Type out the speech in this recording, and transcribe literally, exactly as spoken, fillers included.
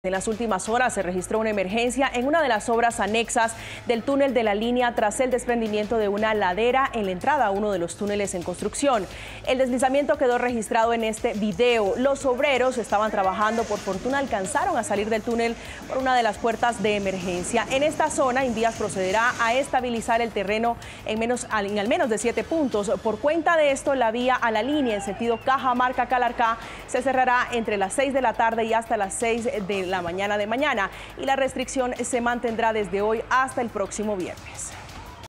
En las últimas horas se registró una emergencia en una de las obras anexas del túnel de la línea tras el desprendimiento de una ladera en la entrada a uno de los túneles en construcción. El deslizamiento quedó registrado en este video. Los obreros estaban trabajando, por fortuna alcanzaron a salir del túnel por una de las puertas de emergencia. En esta zona, Invías procederá a estabilizar el terreno en, menos, en al menos de siete puntos. Por cuenta de esto, la vía a la línea en sentido Cajamarca-Calarcá se cerrará entre las seis de la tarde y hasta las seis de la la mañana de mañana y la restricción se mantendrá desde hoy hasta el próximo viernes.